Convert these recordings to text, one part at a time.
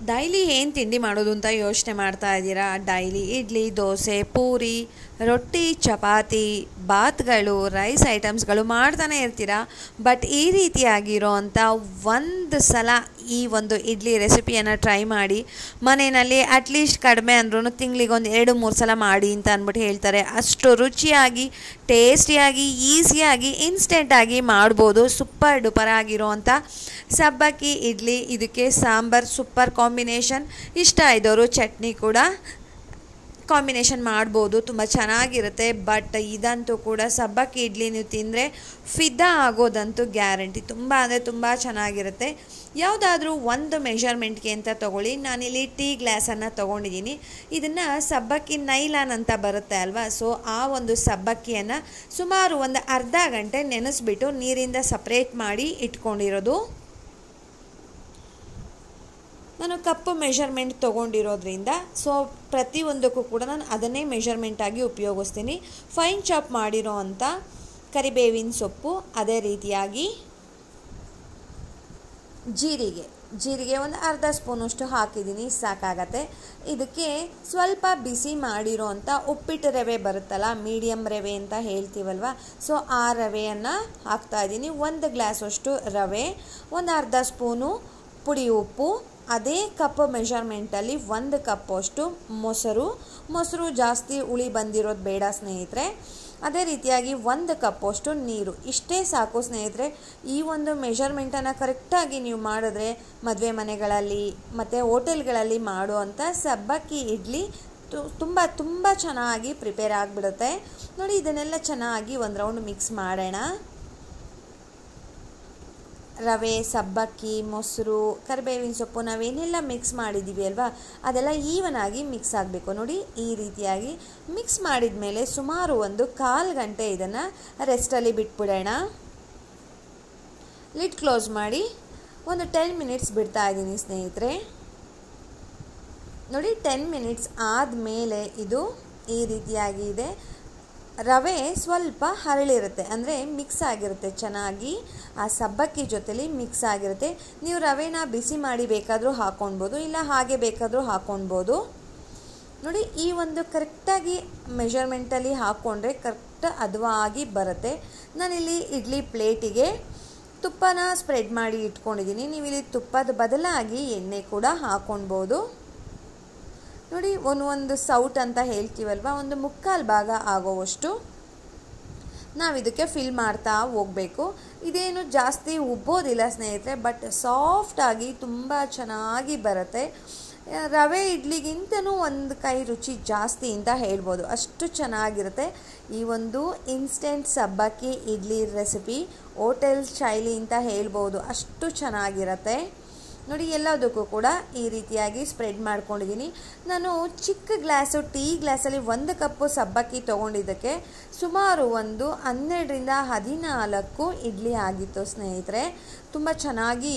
Daily ಏನು ತಿಂಡಿ ಮಾಡೋದು ಅಂತ ಯೋಚನೆ ಮಾಡ್ತಾ ಇದ್ದೀರಾ? ಡೈಲಿ ಇಡ್ಲಿ, ದೋಸೆ, ಪೂರಿ, ರೊಟ್ಟಿ, ಚಪಾತಿ, ಬಾತ್ಗಳು, ರೈಸ್ ಐಟಮ್ಸ್ಗಳು ಮಾಡ್ತಾನೆ ಇರ್ತೀರಾ. ಬಟ್ ಈ ರೀತಿಯಾಗಿರೋ ಅಂಥ ಒಂದು ಸಲ ಈ ಒಂದು ಇಡ್ಲಿ ರೆಸಿಪಿಯನ್ನು ಟ್ರೈ ಮಾಡಿ. ಮನೆಯಲ್ಲಿ ಅಟ್ಲೀಸ್ಟ್ ಕಡಿಮೆ ಅಂದ್ರೂ ತಿಂಗಳಿಗೆ ಒಂದು 2-3 ಸಲ ಮಾಡಿ ಅಂತ ಅಂದ್ಬಿಟ್ಟು ಹೇಳ್ತಾರೆ. ಅಷ್ಟು ರುಚಿಯಾಗಿ, ಟೇಸ್ಟಿಯಾಗಿ, ಈಸಿಯಾಗಿ, ಇನ್ಸ್ಟೆಂಟಾಗಿ ಮಾಡ್ಬೋದು. ಸೂಪರ್ ಡೂಪರ್ ಆಗಿರೋ ಅಂಥ ಸಬ್ಬಕ್ಕಿ ಇಡ್ಲಿ. ಇದಕ್ಕೆ ಸಾಂಬಾರ್ ಸೂಪರ್ ಕಾಂಬಿನೇಷನ್. ಇಷ್ಟ ಇದ್ದವರು ಚಟ್ನಿ ಕೂಡ ಕಾಂಬಿನೇಷನ್ ಮಾಡ್ಬೋದು, ತುಂಬ ಚೆನ್ನಾಗಿರುತ್ತೆ. ಬಟ್ ಇದಂತೂ ಕೂಡ ಸಬ್ಬಕ್ಕಿ ಇಡ್ಲಿ ನೀವು ತಿಂದರೆ ಫಿದಾ ಆಗೋದಂತೂ ಗ್ಯಾರಂಟಿ. ತುಂಬ ಅಂದರೆ ತುಂಬ ಚೆನ್ನಾಗಿರುತ್ತೆ. ಯಾವುದಾದ್ರೂ ಒಂದು ಮೆಷರ್ಮೆಂಟ್ಗೆ ಅಂತ ತೊಗೊಳ್ಳಿ. ನಾನಿಲ್ಲಿ ಟೀ ಗ್ಲಾಸನ್ನು ತೊಗೊಂಡಿದ್ದೀನಿ. ಇದನ್ನು ಸಬ್ಬಕ್ಕಿ ನೈಲಾನ್ ಅಂತ ಬರುತ್ತೆ ಅಲ್ವಾ, ಸೊ ಆ ಒಂದು ಸಬ್ಬಕ್ಕಿಯನ್ನು ಸುಮಾರು ಒಂದು ಅರ್ಧ ಗಂಟೆ ನೆನೆಸ್ಬಿಟ್ಟು ನೀರಿಂದ ಸಪ್ರೇಟ್ ಮಾಡಿ ಇಟ್ಕೊಂಡಿರೋದು. ನಾನು ಕಪ್ಪು ಮೆಷರ್ಮೆಂಟ್ ತೊಗೊಂಡಿರೋದ್ರಿಂದ ಸೊ ಪ್ರತಿಯೊಂದಕ್ಕೂ ಕೂಡ ನಾನು ಅದನ್ನೇ ಮೆಷರ್ಮೆಂಟಾಗಿ ಉಪಯೋಗಿಸ್ತೀನಿ. ಫೈನ್ ಚಾಪ್ ಮಾಡಿರೋ ಅಂಥ ಕರಿಬೇವಿನ ಸೊಪ್ಪು, ಅದೇ ರೀತಿಯಾಗಿ ಜೀರಿಗೆ ಒಂದು ಅರ್ಧ ಸ್ಪೂನಷ್ಟು ಹಾಕಿದ್ದೀನಿ, ಸಾಕಾಗತ್ತೆ. ಇದಕ್ಕೆ ಸ್ವಲ್ಪ ಬಿಸಿ ಮಾಡಿರೋ ಅಂಥ ಉಪ್ಪಿಟ್ಟು ರವೆ ಬರುತ್ತಲ್ಲ, ಮೀಡಿಯಮ್ ರವೆ ಅಂತ ಹೇಳ್ತೀವಲ್ವ, ಸೊ ಆ ರವೆಯನ್ನು ಹಾಕ್ತಾಯಿದ್ದೀನಿ. 1 ಗ್ಲಾಸಷ್ಟು ರವೆ, ಒಂದು ಅರ್ಧ ಸ್ಪೂನು ಪುಡಿ ಉಪ್ಪು, ಅದೇ ಕಪ್ ಮೆಷರ್ಮೆಂಟಲ್ಲಿ 1 ಕಪ್ಪಷ್ಟು ಮೊಸರು ಜಾಸ್ತಿ ಹುಳಿ ಬಂದಿರೋದು ಬೇಡ ಸ್ನೇಹಿತರೆ. ಅದೇ ರೀತಿಯಾಗಿ 1 ಕಪ್ಪಷ್ಟು ನೀರು. ಇಷ್ಟೇ ಸಾಕು ಸ್ನೇಹಿತರೆ. ಈ ಒಂದು ಮೆಷರ್ಮೆಂಟನ್ನು ಕರೆಕ್ಟಾಗಿ ನೀವು ಮಾಡಿದ್ರೆ ಮದುವೆ ಮನೆಗಳಲ್ಲಿ ಮತ್ತು ಹೋಟೆಲ್ಗಳಲ್ಲಿ ಮಾಡುವಂಥ ಸಬ್ಬಕ್ಕಿ ಇಡ್ಲಿ ತುಂಬ ಚೆನ್ನಾಗಿ ಪ್ರಿಪೇರ್ ಆಗಿಬಿಡುತ್ತೆ. ನೋಡಿ, ಇದನ್ನೆಲ್ಲ ಚೆನ್ನಾಗಿ ಒಂದು ರೌಂಡ್ ಮಿಕ್ಸ್ ಮಾಡೋಣ. ರವೆ, ಸಬ್ಬಕ್ಕಿ, ಮೊಸರು, ಕರಿಬೇವಿನ ಸೊಪ್ಪು ನಾವೇನೆಲ್ಲ ಮಿಕ್ಸ್ ಮಾಡಿದ್ದೀವಿ ಅಲ್ವಾ, ಅದೆಲ್ಲ ಈವನ್ ಆಗಿ ಮಿಕ್ಸ್ ಆಗಬೇಕು. ನೋಡಿ, ಈ ರೀತಿಯಾಗಿ ಮಿಕ್ಸ್ ಮಾಡಿದ ಮೇಲೆ ಸುಮಾರು ಒಂದು 1/4 ಗಂಟೆ ಇದನ್ನು ರೆಸ್ಟಲ್ಲಿ ಬಿಟ್ಬಿಡೋಣ. ಲಿಡ್ ಕ್ಲೋಸ್ ಮಾಡಿ ಒಂದು 10 ಮಿನಿಟ್ಸ್ ಬಿಡ್ತಾ ಇದ್ದೀನಿ ಸ್ನೇಹಿತರೆ. ನೋಡಿ, 10 ಮಿನಿಟ್ಸ್ ಆದಮೇಲೆ ಇದು ಈ ರೀತಿಯಾಗಿ ಇದೆ. ರವೆ ಸ್ವಲ್ಪ ಹರಳಿರುತ್ತೆ, ಅಂದರೆ ಮಿಕ್ಸ್ ಆಗಿರುತ್ತೆ, ಚೆನ್ನಾಗಿ ಆ ಸಬ್ಬಕ್ಕಿ ಜೊತೆಲಿ ಮಿಕ್ಸ್ ಆಗಿರುತ್ತೆ. ನೀವು ರವೆನ ಬಿಸಿ ಮಾಡಿ ಬೇಕಾದರೂ ಹಾಕ್ಕೊಳ್ಬೋದು, ಇಲ್ಲ ಹಾಗೆ ಬೇಕಾದರೂ ಹಾಕ್ಕೊಳ್ಬೋದು. ನೋಡಿ, ಈ ಒಂದು ಕರೆಕ್ಟಾಗಿ ಮೆಷರ್ಮೆಂಟಲ್ಲಿ ಹಾಕ್ಕೊಂಡ್ರೆ ಕರೆಕ್ಟ್ ಹದವಾಗಿ ಬರುತ್ತೆ. ನಾನಿಲ್ಲಿ ಇಡ್ಲಿ ಪ್ಲೇಟಿಗೆ ತುಪ್ಪನ ಸ್ಪ್ರೆಡ್ ಮಾಡಿ ಇಟ್ಕೊಂಡಿದ್ದೀನಿ. ನೀವು ಇಲ್ಲಿ ತುಪ್ಪದ ಬದಲಾಗಿ ಎಣ್ಣೆ ಕೂಡ ಹಾಕ್ಕೊಳ್ಬೋದು. ನೋಡಿ, ಒಂದು ಸೌಟ್ ಅಂತ ಹೇಳ್ತೀವಲ್ವ, ಒಂದು 3/4 ಭಾಗ ಆಗೋವಷ್ಟು ನಾವು ಇದಕ್ಕೆ ಫಿಲ್ ಮಾಡ್ತಾ ಹೋಗಬೇಕು. ಇದೇನು ಜಾಸ್ತಿ ಉಬ್ಬೋದಿಲ್ಲ ಸ್ನೇಹಿತರೆ, ಬಟ್ ಸಾಫ್ಟಾಗಿ ತುಂಬ ಚೆನ್ನಾಗಿ ಬರುತ್ತೆ. ರವೆ ಇಡ್ಲಿಗಿಂತನೂ ಒಂದು ಕೈ ರುಚಿ ಜಾಸ್ತಿ ಅಂತ ಹೇಳ್ಬೋದು, ಅಷ್ಟು ಚೆನ್ನಾಗಿರುತ್ತೆ. ಈ ಒಂದು ಇನ್ಸ್ಟೆಂಟ್ ಸಬ್ಬಕ್ಕಿ ಇಡ್ಲಿ ರೆಸಿಪಿ ಹೋಟೆಲ್ ಶೈಲಿ ಅಂತ ಹೇಳ್ಬೋದು, ಅಷ್ಟು ಚೆನ್ನಾಗಿರುತ್ತೆ. ನೋಡಿ, ಎಲ್ಲದಕ್ಕೂ ಕೂಡ ಈ ರೀತಿಯಾಗಿ ಸ್ಪ್ರೆಡ್ ಮಾಡ್ಕೊಂಡಿದ್ದೀನಿ. ನಾನು ಚಿಕ್ಕ ಗ್ಲಾಸು ಟೀ ಗ್ಲಾಸಲ್ಲಿ 1 ಕಪ್ಪು ಸಬ್ಬಕ್ಕಿ ತೊಗೊಂಡಿದ್ದಕ್ಕೆ ಸುಮಾರು ಒಂದು 12ರಿಂದ 14 ಇಡ್ಲಿ ಆಗಿತ್ತು ಸ್ನೇಹಿತರೆ. ತುಂಬ ಚೆನ್ನಾಗಿ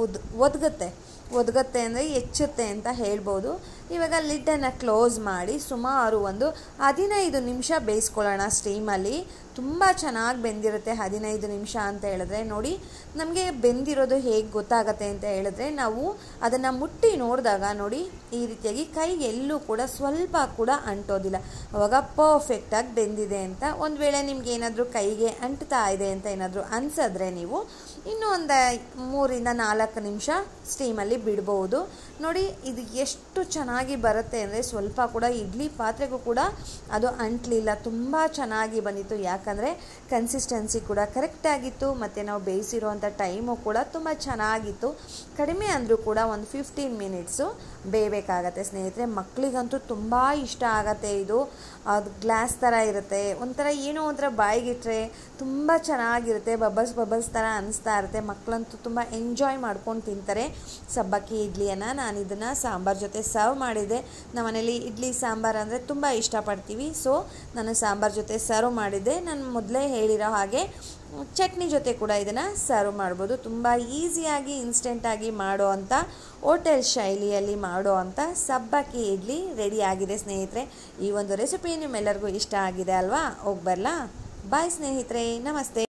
ಒದಗುತ್ತೆ ಅಂದರೆ ಹೆಚ್ಚುತ್ತೆ ಅಂತ ಹೇಳ್ಬೋದು. ಇವಾಗ ಲಿಡ್ಡನ್ನು ಕ್ಲೋಸ್ ಮಾಡಿ ಸುಮಾರು ಒಂದು 15 ನಿಮಿಷ ಬೇಯಿಸ್ಕೊಳ್ಳೋಣ ಸ್ಟೀಮಲ್ಲಿ. ತುಂಬ ಚೆನ್ನಾಗಿ ಬೆಂದಿರುತ್ತೆ 15 ನಿಮಿಷ ಅಂತ ಹೇಳಿದ್ರೆ. ನೋಡಿ, ನಮಗೆ ಬೆಂದಿರೋದು ಹೇಗೆ ಗೊತ್ತಾಗತ್ತೆ ಅಂತ ಹೇಳಿದ್ರೆ, ನಾವು ಅದನ್ನು ಮುಟ್ಟಿ ನೋಡಿದಾಗ ನೋಡಿ ಈ ರೀತಿಯಾಗಿ ಕೈಗೆ ಎಲ್ಲೂ ಕೂಡ ಸ್ವಲ್ಪ ಕೂಡ ಅಂಟೋದಿಲ್ಲ. ಅವಾಗ ಪರ್ಫೆಕ್ಟಾಗಿ ಬೆಂದಿದೆ ಅಂತ. ಒಂದು ವೇಳೆ ನಿಮ್ಗೆ ಏನಾದರೂ ಕೈಗೆ ಅಂಟ್ತಾ ಇದೆ ಅಂತ ಏನಾದರೂ ಅನಿಸಿದ್ರೆ ನೀವು ಇನ್ನೂ ಒಂದು 3ರಿಂದ 4 ನಿಮಿಷ ಸ್ಟೀಮಲ್ಲಿ ಬಿಡ್ಬೋದು. ನೋಡಿ, ಇದು ಎಷ್ಟು ಚೆನ್ನಾಗಿ ಬರುತ್ತೆ ಅಂದರೆ ಸ್ವಲ್ಪ ಕೂಡ ಇಡ್ಲಿ ಪಾತ್ರೆಗೂ ಕೂಡ ಅದು ಅಂಟಲಿಲ್ಲ, ತುಂಬ ಚೆನ್ನಾಗಿ ಬಂದಿತ್ತು. ಯಾಕಂದರೆ ಕನ್ಸಿಸ್ಟೆನ್ಸಿ ಕೂಡ ಕರೆಕ್ಟಾಗಿತ್ತು ಮತ್ತು ನಾವು ಬೇಯಿಸಿರೋವಂಥ ಟೈಮು ಕೂಡ ತುಂಬ ಚೆನ್ನಾಗಿತ್ತು. ಕಡಿಮೆ ಅಂದರೂ ಕೂಡ ಒಂದು 15 ಮಿನಿಟ್ಸು ಬೇಯಬೇಕಾಗತ್ತೆ ಸ್ನೇಹಿತರೆ. ಮಕ್ಕಳಿಗಂತೂ ತುಂಬ ಇಷ್ಟ ಆಗತ್ತೆ ಇದು. ಅದು ಗ್ಲಾಸ್ ಥರ ಇರುತ್ತೆ, ಏನೋ ಒಂಥರ ಬಾಯಿಗಿಟ್ರೆ ತುಂಬ ಚೆನ್ನಾಗಿರುತ್ತೆ, ಬಬಲ್ಸ್ ಥರ ಅನಿಸ್ತಾ ಇರುತ್ತೆ. ಮಕ್ಕಳಂತೂ ತುಂಬ ಎಂಜಾಯ್ ಮಾಡ್ಕೊಂಡು ತಿಂತಾರೆ ಸಬ್ಬಕ್ಕಿ ಇಡ್ಲಿಯನ್ನು. ನಾನು ಇದನ್ನು ಸಾಂಬಾರ್ ಜೊತೆ ಸರ್ವ್ ಮಾಡಿದ್ದೆ. ನಮ್ಮನೇಲಿ ಇಡ್ಲಿ ಸಾಂಬಾರು ಅಂದರೆ ತುಂಬ ಇಷ್ಟಪಡ್ತೀವಿ, ಸೊ ನಾನು ಸಾಂಬಾರ್ ಜೊತೆ ಸರ್ವ್ ಮಾಡಿದ್ದೆ. ನಾನು ಮೊದಲೇ ಹೇಳಿರೋ ಹಾಗೆ ಚಟ್ನಿ ಜೊತೆ ಕೂಡ ಇದನ್ನು ಸರ್ವ್ ಮಾಡ್ಬೋದು. ತುಂಬ ಈಸಿಯಾಗಿ ಇನ್ಸ್ಟೆಂಟಾಗಿ ಮಾಡೋ ಅಂಥ ಹೋಟೆಲ್ ಶೈಲಿಯಲ್ಲಿ ಮಾಡೋ ಅಂಥ ಸಬ್ಬಕ್ಕಿ ಇಡ್ಲಿ ರೆಡಿ ಆಗಿದೆ ಸ್ನೇಹಿತರೆ. ಈ ಒಂದು ರೆಸಿಪಿ ನಿಮ್ಮೆಲ್ಲರಿಗೂ ಇಷ್ಟ ಆಗಿದೆ ಅಲ್ವಾ? ಹೋಗಿ ಬರಲಾ? ಬಾಯ್ ಸ್ನೇಹಿತರೆ, ನಮಸ್ತೆ.